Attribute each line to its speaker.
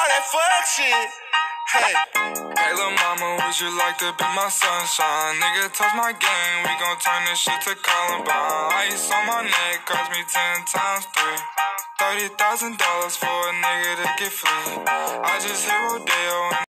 Speaker 1: that fuck shit. Hey.
Speaker 2: Hey, lil' mama, would you like to be my sunshine? Nigga, touch my game, we gon' turn this shit to Columbine. Ice on my neck cost me 10 times 3. $30,000 for a nigga to get free. I just hit Rodeo.